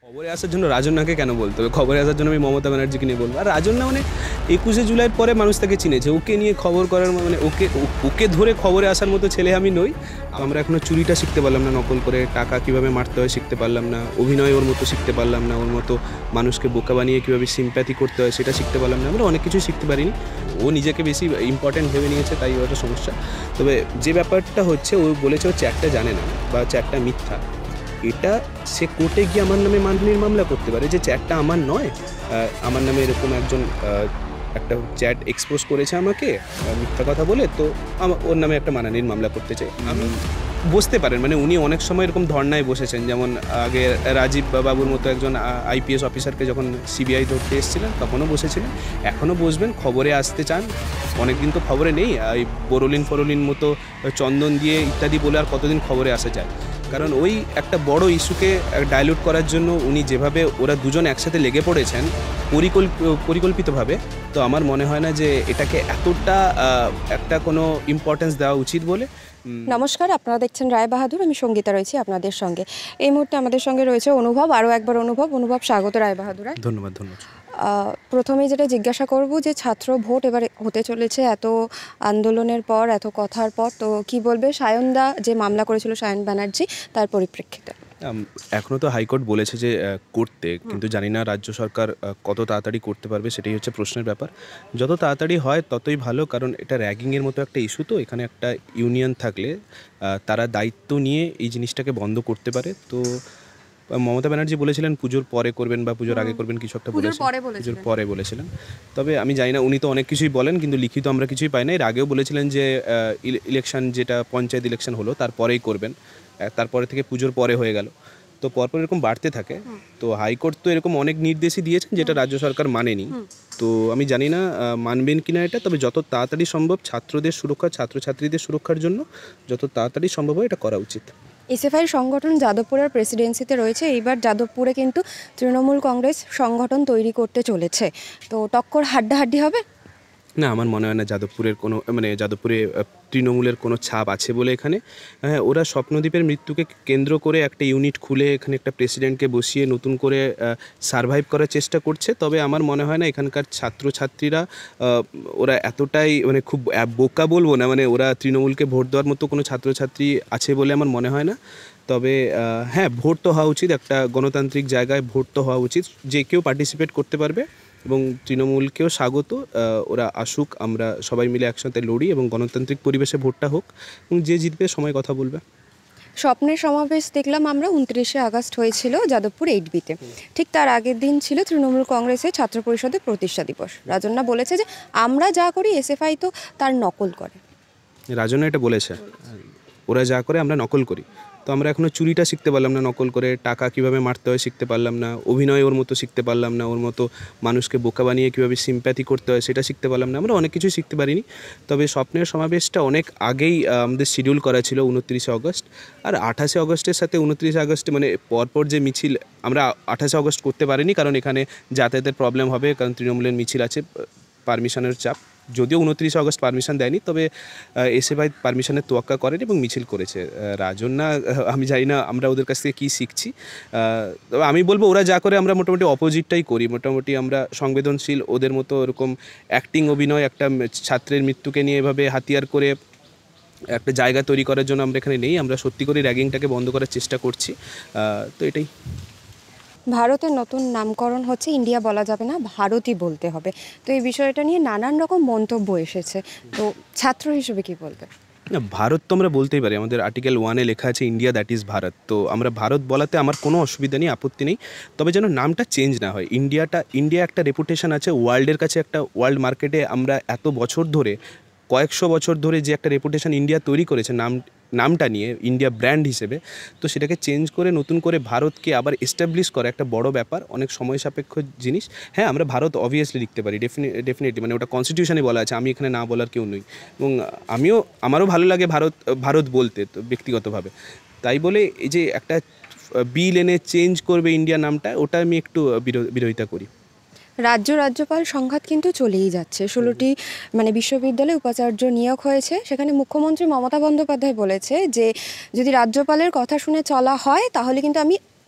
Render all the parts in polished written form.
খবরে আসার জন্য রাজন্যাকে কেন বলতে হবে? খবরে আসার জন্য আমি মমতা ব্যানার্জিকে নিয়ে বলবো। আর রাজন্যা মানে ২১শে জুলাইয়ের পরে মানুষ তাকে চিনেছে। ওকে নিয়ে খবর করার মানে ওকে ধরে খবরে আসার মতো ছেলে আমি নই। আমরা এখনও চুরিটা শিখতে পারলাম না, নকল করে টাকা কীভাবে মারতে হয় শিখতে পারলাম না, অভিনয় ওর মতো শিখতে পারলাম না, ওর মতো মানুষকে বোকা বানিয়ে কীভাবে সিম্প্যাথি করতে হয় সেটা শিখতে পারলাম না। আমরা অনেক কিছুই শিখতে পারিনি। ও নিজেকে বেশি ইম্পর্ট্যান্ট ভেবে নিয়েছে, তাই ওটা সমস্যা। তবে যে ব্যাপারটা হচ্ছে, ও বলেছে ও চ্যাটটা জানে না বা চ্যাটটা মিথ্যা। এটা সে কোর্টে গিয়ে আমার নামে মানহানির মামলা করতে পারে যে চ্যাটটা আমার নয়, আমার নামে এরকম একজন একটা চ্যাট এক্সপোজ করেছে আমাকে মিথ্যা কথা বলে, তো ওর নামে একটা মানহানির মামলা করতে চাই। আমি বসতে পারেন, মানে উনি অনেক সময় এরকম ধর্নায় বসেছেন, যেমন আগে রাজীব বাবুর মতো একজন আইপিএস অফিসারকে যখন সিবিআই ধরতে এসেছিলেন তখনও বসেছিলেন, এখনও বসবেন। খবরে আসতে চান, অনেকদিন তো খবরে নেই। এই বোরোলিন মতো চন্দন দিয়ে ইত্যাদি বলে আর কতদিন খবরে আসা যায়? কারণ ওই একটা বড় ইস্যুকে ডাইলুট করার জন্য উনি যেভাবে ওরা দুজন একসাথে লেগে পড়েছেন পরিকল্পিতভাবে, তো আমার মনে হয় না যে এটাকে এতটা একটা কোনো ইম্পর্টেন্স দেওয়া উচিত বলে। নমস্কার, আপনারা দেখছেন রায় বাহাদুর। আমি সঙ্গীতা রয়েছি আপনাদের সঙ্গে। এই মুহূর্তে আমাদের সঙ্গে রয়েছে অনুভব। আরও একবার অনুভব, স্বাগত রায় বাহাদুরে। ধন্যবাদ। প্রথমেই যেটা জিজ্ঞাসা করব যে ছাত্র ভোট এবার হতে চলেছে, এত আন্দোলনের পর, এত কথার পর, তো কি বলবে সায়নদা যে মামলা করেছিল সায়ন ব্যানার্জি, তার পরিপ্রেক্ষিতে? এখনও তো হাইকোর্ট বলেছে যে করতে, কিন্তু জানি না রাজ্য সরকার কত তাড়াতাড়ি করতে পারবে, সেটাই হচ্ছে প্রশ্নের ব্যাপার। যত তাড়াতাড়ি হয় ততই ভালো, কারণ এটা র্যাগিংয়ের মতো একটা ইস্যু। তো এখানে একটা ইউনিয়ন থাকলে তারা দায়িত্ব নিয়ে এই জিনিসটাকে বন্ধ করতে পারে। তো মমতা ব্যানার্জি বলেছিলেন পুজোর পরে করবেন বা পুজোর আগে করবেন, কিছু একটা বলেছেন, পুজোর পরে বলেছিলেন। তবে আমি জানি না, উনি তো অনেক কিছুই বলেন কিন্তু লিখিত আমরা কিছুই পাই না। এর আগেও বলেছিলেন যে ইলেকশন, যেটা পঞ্চায়েত ইলেকশন হলো তারপরেই করবেন, তারপরে থেকে পুজোর পরে হয়ে গেল। তো পরপর এরকম বাড়তে থাকে। তো হাইকোর্ট তো এরকম অনেক নির্দেশই দিয়েছেন যেটা রাজ্য সরকার মানেনি। তো আমি জানি না মানবেন কিনা এটা, তবে যত তাড়াতাড়ি সম্ভব ছাত্রদের সুরক্ষা, ছাত্রছাত্রীদের সুরক্ষার জন্য যত তাড়াতাড়ি সম্ভব হয় এটা করা উচিত। এসএফআই সংগঠন যাদবপুরের প্রেসিডেন্সিতে রয়েছে। এইবার যাদবপুরে কিন্তু তৃণমূল কংগ্রেস সংগঠন তৈরি করতে চলেছে, তো টক্কর হাড্ডাহাড্ডি হবে? না, আমার মনে হয় না যাদবপুরের কোনো, মানে যাদবপুরে তৃণমূলের কোনো ছাপ আছে বলে এখানে। হ্যাঁ, ওরা স্বপ্নদ্বীপের মৃত্যুকে কেন্দ্র করে একটা ইউনিট খুলে এখানে একটা প্রেসিডেন্টকে বসিয়ে নতুন করে সারভাইভ করার চেষ্টা করছে। তবে আমার মনে হয় না এখানকার ছাত্রছাত্রীরা ওরা এতটাই, মানে খুব বোকা বলবো না, মানে ওরা তৃণমূলকে ভোট দেওয়ার মতো কোনো ছাত্রছাত্রী আছে বলে আমার মনে হয় না। তবে হ্যাঁ, ভোট তো হওয়া উচিত, একটা গণতান্ত্রিক জায়গায় ভোট তো হওয়া উচিত, যে কেউ পার্টিসিপেট করতে পারবে। এবং তৃণমূলকেও স্বাগত, ওরা আসুক, আমরা সবাই মিলে একসাথে লড়ি এবং গণতান্ত্রিক পরিবেশে ভোটটা হোক, এবং যে জিতবে সময় কথা বলবে। স্বপ্নের সমাবেশ দেখলাম আমরা, 29শে আগস্ট হয়েছিল যাদবপুর 8বিতে। ঠিক তার আগের দিন ছিল তৃণমূল কংগ্রেসের ছাত্র পরিষদের প্রতিষ্ঠা দিবস। রাজন্যা বলেছে যে আমরা যা করি এসএফআই তো তার নকল করে। রাজন্যা এটা বলেছে, ওরা যা করে আমরা নকল করি। তো আমরা এখনও চুরিটা শিখতে পারলাম না, নকল করে টাকা কীভাবে মারতে হয় শিখতে পারলাম না, অভিনয় ওর মতো শিখতে পারলাম না, ওর মতো মানুষকে বোকা বানিয়ে কীভাবে সিম্প্যাথি করতে হয় সেটা শিখতে পারলাম না। আমরা অনেক কিছুই শিখতে পারিনি। তবে স্বপ্নের সমাবেশটা অনেক আগেই আমাদের শিডিউল করা ছিল 29শে আগস্ট। আর 28শে আগস্টের সাথে 29শে আগস্টে মানে পরপর যে মিছিল, আমরা 28শে আগস্ট করতে পারিনি কারণ এখানে যাতায়াতের প্রবলেম হবে, কারণ তৃণমূলের মিছিল আছে, পারমিশনের চাপ। যদিও 29শে আগস্ট পারমিশন দেয়নি, তবে এসএফআই পারমিশনের তোয়াক্কা করেন এবং মিছিল করেছে। রাজন্যা, আমি জানি না আমরা ওদের কাছ থেকে কী শিখছি। তবে আমি বলবো ওরা যা করে আমরা মোটামুটি অপোজিটটাই করি। মোটামুটি আমরা সংবেদনশীল, ওদের মতো ওরকম অ্যাক্টিং, অভিনয়, একটা ছাত্রের মৃত্যুকে নিয়ে এভাবে হাতিয়ার করে একটা জায়গা তৈরি করার জন্য আমরা এখানে নেই। আমরা সত্যি করে র্যাগিংটাকে বন্ধ করার চেষ্টা করছি। তো এটাই। ভারতের নতুন নামকরণ হচ্ছে, ইন্ডিয়া বলা যাবে না, ভারতই বলতে হবে। তো এই বিষয়টা নিয়ে নানান রকম মন্তব্য এসেছে, তো ছাত্র হিসেবে কি বলবে? না, ভারত তো আমরা বলতেই পারি, আমাদের আর্টিকেল 1-এ লেখা আছে ইন্ডিয়া দ্যাট ইজ ভারত। তো আমরা ভারত বলাতে আমার কোনো অসুবিধা নেই, আপত্তি নেই। তবে যেন নামটা চেঞ্জ না হয়। ইন্ডিয়া একটা রেপুটেশন আছে ওয়ার্ল্ডের কাছে, একটা ওয়ার্ল্ড মার্কেটে আমরা এত বছর ধরে, কয়েকশো বছর ধরে যে একটা রেপুটেশন ইন্ডিয়া তৈরি করেছে নামটা নিয়ে, ইন্ডিয়া ব্র্যান্ড হিসেবে, তো সেটাকে চেঞ্জ করে নতুন করে ভারতকে আবার এস্টাবলিশ করা একটা বড় ব্যাপার, অনেক সময় সাপেক্ষ জিনিস। হ্যাঁ, আমরা ভারত অবভিয়াসলি লিখতে পারি, ডেফিনেটলি, মানে ওটা কনস্টিটিউশনে বলা আছে, আমি এখানে না বলার কেউ নই। এবং আমারও ভালো লাগে ভারত বলতে, তো ব্যক্তিগতভাবে। তাই বলে এই যে একটা বিল এনে চেঞ্জ করবে ইন্ডিয়া নামটা, ওটা আমি একটু বিরোধিতা করি। রাজ্যপাল সংঘাত কিন্তু চলেই যাচ্ছে। 16টি বিশ্ববিদ্যালয়ে উপাচার্য নিয়োগ হয়েছে। সেখানে মুখ্যমন্ত্রী মমতা বন্দ্যোপাধ্যায় বলেছে যে যদি রাজ্যপালের কথা শুনে চলা হয় তাহলে কিন্তু আমি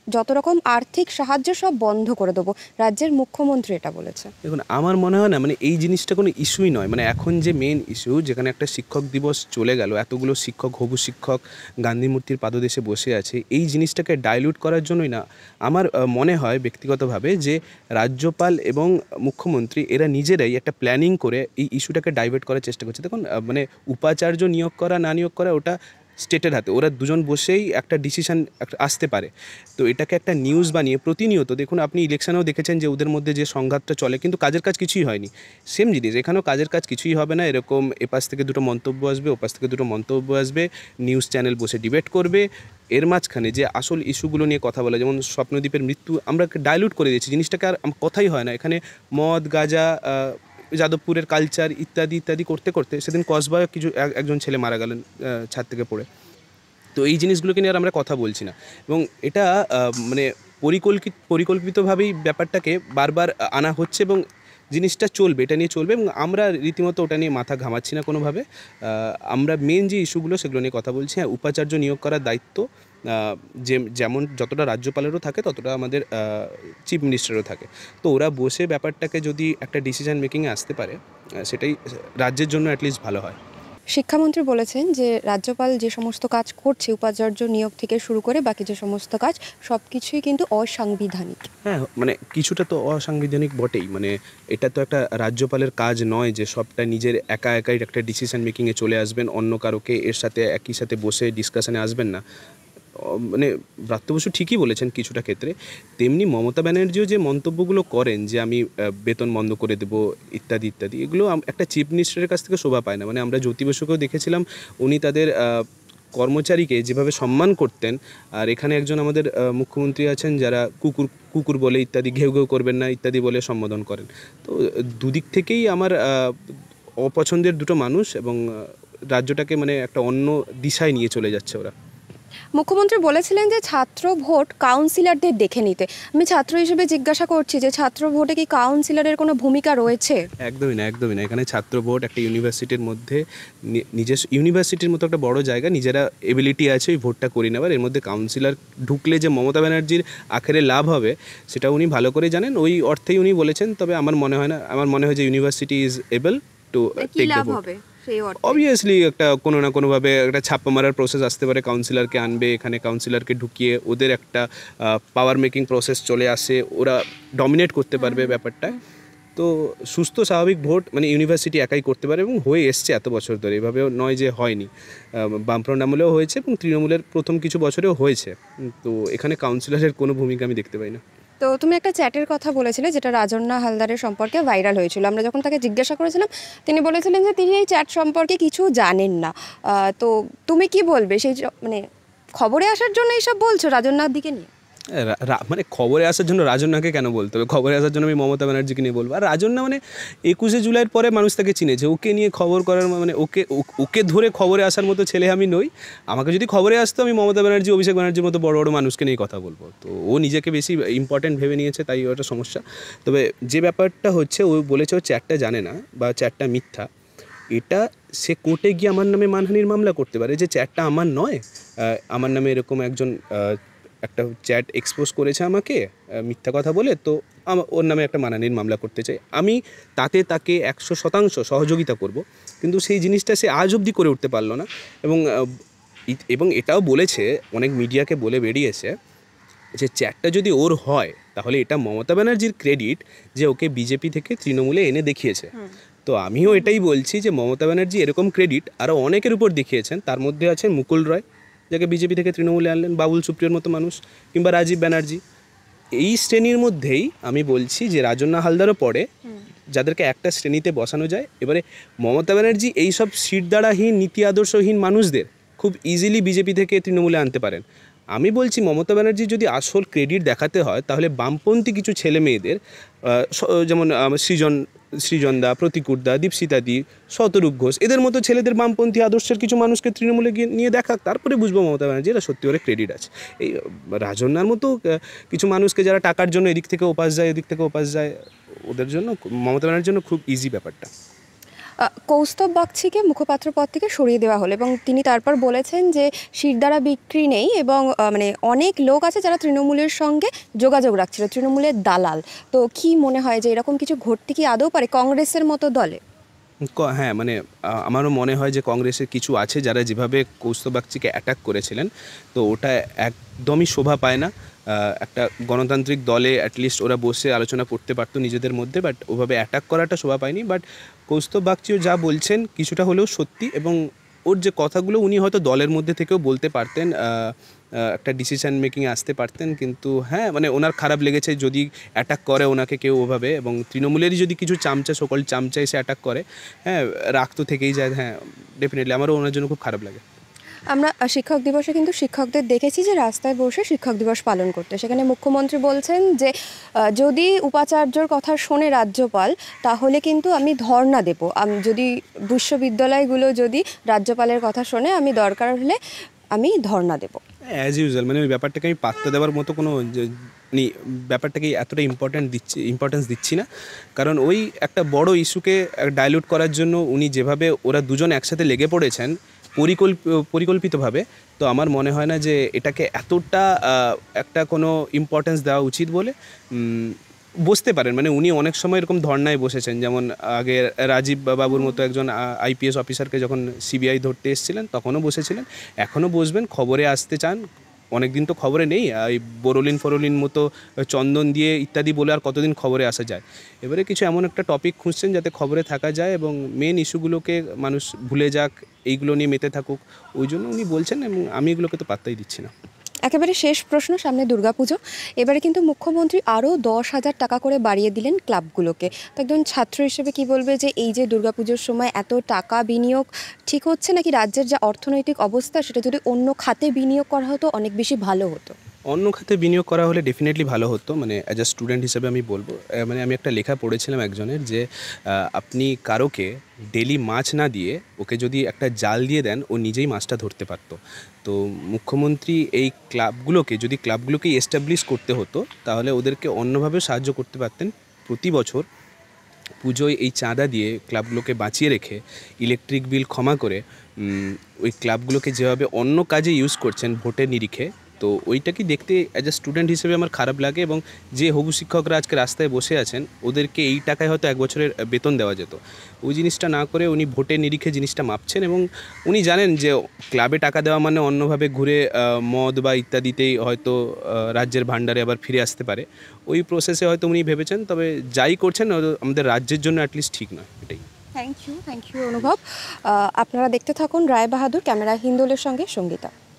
যত রকম আর্থিক সাহায্য সব বন্ধ করে দেবো, রাজ্যের মুখ্যমন্ত্রী এটা বলেছে। দেখুন, আমার মনে হয় না মানে এই জিনিসটা কোনো ইস্যুই নয়। মানে এখন যে মেন ইস্যু, যেখানে একটা শিক্ষক দিবস চলে গেল, এতগুলো শিক্ষক, হবু শিক্ষক গান্ধী মূর্তির পাদদেশে বসে আছে, এই জিনিসটাকে ডাইলিউট করার জন্যই না আমার মনে হয় ব্যক্তিগতভাবে যে রাজ্যপাল এবং মুখ্যমন্ত্রী এরা নিজেরাই একটা প্ল্যানিং করে এই ইস্যুটাকে ডাইভার্ট করার চেষ্টা করছে। দেখুন, মানে উপাচার্য নিয়োগ করা না নিয়োগ করা ওটা স্টেটের হাতে, ওরা দুজন বসেই একটা ডিসিশন আসতে পারে। তো এটাকে একটা নিউজ বানিয়ে প্রতিনিয়ত, দেখুন আপনি ইলেকশনেও দেখেছেন যে ওদের মধ্যে যে সংঘাতটা চলে, কিন্তু কাজের কাজ কিছুই হয়নি। সেম জিনিস এখানেও, কাজের কাজ কিছুই হবে না। এরকম এপাশ থেকে দুটো মন্তব্য আসবে, ওপাশ থেকে দুটো মন্তব্য আসবে, নিউজ চ্যানেল বসে ডিবেট করবে। এর মাঝখানে যে আসল ইস্যুগুলো নিয়ে কথা বলা, যেমন স্বপ্নদ্বীপের মৃত্যু, আমরা ডাইলুট করে দিয়েছি জিনিসটাকে, আর কথাই হয় না। এখানে মদ, গাঁজা, যাদবপুরের কালচার ইত্যাদি ইত্যাদি করতে করতে সেদিন কসবায় কিছু একজন ছেলে মারা গেলেন ছাদ থেকে পড়ে। তো এই জিনিসগুলোকে নিয়ে আর আমরা কথা বলছি না, এবং এটা মানে পরিকল্পিতভাবেই ব্যাপারটাকে বারবার আনা হচ্ছে, এবং জিনিসটা চলবে, এটা নিয়ে চলবে, এবং আমরা রীতিমতো ওটা নিয়ে মাথা ঘামাচ্ছি না কোনোভাবে। আমরা মেন যে ইস্যুগুলো সেগুলো নিয়ে কথা বলছি। হ্যাঁ, উপাচার্য নিয়োগ করার দায়িত্ব যেমন যতটা রাজ্যপালেরও থাকে ততটা আমাদের চিফ মিনিস্টারও থাকে। তো ওরা বসে ব্যাপারটাকে যদি একটা ডিসিশন মেকিংয়ে আসতে পারে, সেটাই রাজ্যের জন্য অ্যাটলিস্ট ভালো হয়। শিক্ষামন্ত্রী বলেছেন যে রাজ্যপাল যে সমস্ত কাজ করছে, উপাচার্য নিয়োগ থেকে শুরু করে বাকি যে সমস্ত কাজ, সব কিছুই কিন্তু অসাংবিধানিক। হ্যাঁ, মানে কিছুটা তো অসাংবিধানিক বটেই। মানে এটা তো একটা রাজ্যপালের কাজ নয় যে সবটা নিজের একা একাই একটা ডিসিশন মেকিংয়ে চলে আসবেন, অন্য কারোকে এর সাথে একই সাথে বসে ডিসকাশনে আসবেন না। মানে ব্রাত্য বসু ঠিকই বলেছেন কিছুটা ক্ষেত্রে। তেমনি মমতা ব্যানার্জিও যে মন্তব্যগুলো করেন যে আমি বেতন বন্ধ করে দেবো ইত্যাদি ইত্যাদি, এগুলো একটা চিফ মিনিস্টারের কাছ থেকে শোভা পায় না। মানে আমরা জ্যোতি বসুকেও দেখেছিলাম, উনি তাদের কর্মচারীকে যেভাবে সম্মান করতেন, আর এখানে একজন আমাদের মুখ্যমন্ত্রী আছেন যারা কুকুর কুকুর বলে ইত্যাদি, ঘেউ ঘেউ করবেন না ইত্যাদি বলে সম্বোধন করেন। তো দুদিক থেকেই আমার অপছন্দের দুটো মানুষ, এবং রাজ্যটাকে মানে একটা অন্য দিশায় নিয়ে চলে যাচ্ছে ওরা। মুখ্যমন্ত্রী বলেছিলেন যে ছাত্র ভোট কাউন্সিলরদের দেখে নিতে। আমি ছাত্র হিসেবে জিজ্ঞাসা করছি যে ছাত্র ভোটে কি কাউন্সিলরের কোনো ভূমিকা রয়েছে? একদমই না, একদমই না। এখানে ছাত্র ভোট একটা ইউনিভার্সিটির মধ্যে, নিজস্ব ইউনিভার্সিটির মতো একটা বড় জায়গা, নিজেরা এবিলিটি আছে ওই ভোটটা করে নেওয়ার। এর মধ্যে কাউন্সিলর ঢুকলে যে মমতা ব্যানার্জির আখেরে লাভ হবে সেটা উনি ভালো করে জানেন, ওই অর্থেই উনি বলেছেন। তবে আমার মনে হয় না, আমার মনে হয় যে university is able to take the vote. Obviously একটা কোনো না কোনোভাবে একটা ছাপ্পা মারার প্রসেস আসতে পারে, কাউন্সিলরকে আনবে এখানে, কাউন্সিলরকে ঢুকিয়ে ওদের একটা পাওয়ার মেকিং প্রসেস চলে আসে, ওরা ডমিনেট করতে পারবে ব্যাপারটা। তো সুস্থ স্বাভাবিক ভোট মানে ইউনিভার্সিটি একাই করতে পারে, এবং হয়ে এসছে এত বছর ধরে, এভাবেও নয় যে হয়নি। বামফ্রন্ট আমলেও হয়েছে এবং তৃণমূলের প্রথম কিছু বছরেও হয়েছে। তো এখানে কাউন্সিলরের কোনো ভূমিকা আমি দেখতে পাই না। তো তুমি একটা চ্যাটের কথা বলেছিলে যেটা রাজন্না হালদারের সম্পর্কে ভাইরাল হয়েছিল। আমরা যখন তাকে জিজ্ঞাসা করেছিলাম, তিনি বলেছিলেন যে তিনি এই চ্যাট সম্পর্কে কিছু জানেন না। তো তুমি কি বলবে সেই মানে খবরে আসার জন্য এইসব বলছো রাজন্নার দিকে নিয়ে? মানে খবরে আসার জন্য রাজন্যাকে কেন বলতে হবে? খবরে আসার জন্য আমি মমতা ব্যানার্জিকে নিয়ে বলবো। আর রাজন্যা মানে 21শে জুলাইয়ের পরে মানুষ তাকে চিনেছে, ওকে নিয়ে খবর করার মানে ওকে ধরে খবরে আসার মতো ছেলে আমি নই। আমাকে যদি খবরে আসতো, আমি মমতা ব্যানার্জি, অভিষেক ব্যানার্জির মতো বড় বড় মানুষকে নিয়ে কথা বলবো। তো ও নিজেকে বেশি ইম্পর্টেন্ট ভেবে নিয়েছে, তাই ওটা সমস্যা। তবে যে ব্যাপারটা হচ্ছে, ও বলেছে ও চ্যাটটা জানে না বা চ্যাটটা মিথ্যা, এটা সে কোর্টে গিয়ে আমার নামে মানহানির মামলা করতে পারে যে চ্যাটটা আমার নয়, আমার নামে এরকম একজন একটা চ্যাট এক্সপোজ করেছে আমাকে মিথ্যা কথা বলে, তো ওর নামে একটা মানহানির মামলা করতে চাই। আমি তাকে 100% সহযোগিতা করব, কিন্তু সেই জিনিসটা সে আজ অবধি করে উঠতে পারলো না। এবং এটাও বলেছে, অনেক মিডিয়াকে বলে বেরিয়েছে যে চ্যাটটা যদি ওর হয় তাহলে এটা মমতা ব্যানার্জির ক্রেডিট যে ওকে বিজেপি থেকে তৃণমূলে এনে দেখিয়েছে। তো আমিও এটাই বলছি যে মমতা ব্যানার্জি এরকম ক্রেডিট আরও অনেকের উপর দেখিয়েছেন। তার মধ্যে আছেন মুকুল রায়, যাকে বিজেপি থেকে তৃণমূলে আনলেন, বাবুল সুপ্রিয়র মতো মানুষ, কিংবা রাজীব ব্যানার্জি। এই শ্রেণীর মধ্যেই আমি বলছি যে রাজন্না হালদারও পড়ে, যাদেরকে একটা শ্রেণীতে বসানো যায়। এবারে মমতা ব্যানার্জি এইসব সিটদাঁড়াহীন, নীতি আদর্শহীন মানুষদের খুব ইজিলি বিজেপি থেকে তৃণমূলে আনতে পারেন। আমি বলছি মমতা ব্যানার্জি যদি আসল ক্রেডিট দেখাতে হয়, তাহলে বামপন্থী কিছু ছেলে মেয়েদের, যেমন সৃজনদা, প্রতিকুরদা, দীপশিতাদি, শতরূপ ঘোষ, এদের মতো ছেলেদের, বামপন্থী আদর্শের কিছু মানুষকে তৃণমূলে গিয়ে নিয়ে দেখাক, তারপরে বুঝবো মমতা ব্যানার্জি এরা সত্যি করে ক্রেডিট আছে। এই রাজন্যার মতো কিছু মানুষকে যারা টাকার জন্য এদিক থেকে ওপাশ যায়, এদিক থেকে ওপাশ যায়, ওদের জন্য মমতা ব্যানার্জির জন্য খুব ইজি ব্যাপারটা। কৌস্তব বাগচিকে মুখপাত্র পদ থেকে সরিয়ে দেওয়া হলো এবং তিনি তারপর বলেছেন যে শিরদাঁড়া বিক্রি নেই এবং মানে অনেক লোক আছে যারা তৃণমূলের সঙ্গে যোগাযোগ রাখছিল, তৃণমূলের দালাল। তো কি মনে হয় যে এরকম কিছু ঘটতে কি আদৌ পারে কংগ্রেসের মতো দলে? হ্যাঁ, মানে আমারও মনে হয় যে কংগ্রেসের কিছু আছে যারা যেভাবে কৌস্তব বাগচিকে অ্যাটাক করেছিলেন, তো ওটা একদমই শোভা পায় না। একটা গণতান্ত্রিক দলে অ্যাটলিস্ট ওরা বসে আলোচনা করতে পারতো নিজেদের মধ্যে, বাট ওভাবে অ্যাটাক করাটা শোভা পায়নি। বাট কৌস্তব বাগচিও যা বলছেন কিছুটা হলেও সত্যি, এবং ওর যে কথাগুলো উনি হয়তো দলের মধ্যে থেকেও বলতে পারতেন, একটা ডিসিশন মেকিংয়ে আসতে পারতেন। কিন্তু হ্যাঁ, মানে ওনার খারাপ লেগেছে যদি অ্যাটাক করে ওনাকে কেউ ওভাবে, এবং তৃণমূলেরই যদি কিছু চামচা, সকল চামচা এসে অ্যাটাক করে, হ্যাঁ রাগ তো থেকেই যায়। হ্যাঁ, ডেফিনেটলি আমারও ওনার জন্য খুব খারাপ লাগে। আমরা শিক্ষক দিবসে কিন্তু শিক্ষকদের দেখেছি যে রাস্তায় বসে শিক্ষক দিবস পালন করতে। সেখানে মুখ্যমন্ত্রী বলছেন যে যদি উপাচার্যর কথা শোনে রাজ্যপাল তাহলে কিন্তু আমি ধর্ণা দেব, আমি যদি বিশ্ববিদ্যালয়গুলো যদি রাজ্যপালের কথা শোনে আমি দরকার হলে আমি ধর্ণা দেব। অ্যাজ ইউজুয়াল, মানে ওই ব্যাপারটাকে আমি পাত্তা দেওয়ার মতো কোনো ব্যাপারটাকে এতটা ইম্পর্টেন্স দিচ্ছি না। কারণ ওই একটা বড় ইস্যুকে ডাইলুট করার জন্য উনি যেভাবে ওরা দুজন একসাথে লেগে পড়েছেন পরিকল্পিতভাবে, তো আমার মনে হয় না যে এটাকে এতটা একটা কোনো ইম্পর্টেন্স দেওয়া উচিত বলে। বসতে পারেন, মানে উনি অনেক সময় এরকম ধর্নায় বসেছেন, যেমন আগে রাজীব বাবুর মতো একজন আইপিএস অফিসারকে যখন সিবিআই ধরতে এসেছিলেন তখনও বসেছিলেন, এখনও বসবেন। খবরে আসতে চান, অনেক দিন তো খবরে নেই, এই ফরলিন মতো চন্দন দিয়ে ইত্যাদি বলে আর কতদিন খবরে আসা যায়। এবারে কিছু এমন একটা টপিক খুঁজছেন যাতে খবরে থাকা যায় এবং মেন ইস্যুগুলোকে মানুষ ভুলে যাক, এইগুলো নিয়ে মেতে থাকুক, ওই জন্য উনি বলছেন, এবং আমি এগুলোকে তো পাত্তাই দিচ্ছি না। একেবারে শেষ প্রশ্ন, সামনে দুর্গাপুজো, এবারে কিন্তু মুখ্যমন্ত্রী আরও 10,000 টাকা করে বাড়িয়ে দিলেন ক্লাবগুলোকে। তো একজন ছাত্র হিসেবে কি বলবে যে এই যে দুর্গাপুজোর সময় এত টাকা বিনিয়োগ ঠিক হচ্ছে, নাকি রাজ্যের যে অর্থনৈতিক অবস্থা সেটা যদি অন্য খাতে বিনিয়োগ করা হতো অনেক বেশি ভালো হতো? অন্য খাতে বিনিয়োগ করা হলে ডেফিনেটলি ভালো হতো। মানে অ্যাজ আ স্টুডেন্ট হিসেবে আমি বলবো, মানে আমি একটা লেখা পড়েছিলাম একজনের, যে আপনি কারোকে ডেলি মাছ না দিয়ে ওকে যদি একটা জাল দিয়ে দেন ও নিজেই মাছটা ধরতে পারতো। তো মুখ্যমন্ত্রী এই ক্লাবগুলোকে এস্টাবলিশ করতে হতো, তাহলে ওদেরকে অন্যভাবে সাহায্য করতে পারতেন। প্রতি বছর পুজোয় এই চাঁদা দিয়ে ক্লাবগুলোকে বাঁচিয়ে রেখে ইলেকট্রিক বিল ক্ষমা করে ওই ক্লাবগুলোকে যেভাবে অন্য কাজে ইউজ করছেন ভোটের নিরিখে, তো ওইটাকে দেখতে অ্যাজ এ স্টুডেন্ট হিসেবে আমার খারাপ লাগে। এবং যে হবু শিক্ষকরা আজকে রাস্তায় বসে আছেন ওদেরকে এই টাকায় হয়তো 1 বছরের বেতন দেওয়া যেত, ওই জিনিসটা না করে উনি ভোটের নিরিখে জিনিসটা মাপছেন। এবং উনি জানেন যে ক্লাবে টাকা দেওয়া মানে অন্যভাবে ঘুরে মদ বা ইত্যাদিতেই হয়তো রাজ্যের ভাণ্ডারে আবার ফিরে আসতে পারে, ওই প্রসেসে হয়তো উনি ভেবেছেন। তবে যাই করছেন আমাদের রাজ্যের জন্য অ্যাটলিস্ট ঠিক নয়, এটাই। থ্যাংক ইউ অনুভব। আপনারা দেখতে থাকুন রায় বাহাদুর। ক্যামেরা হিন্দোলের সঙ্গে সঙ্গীতা।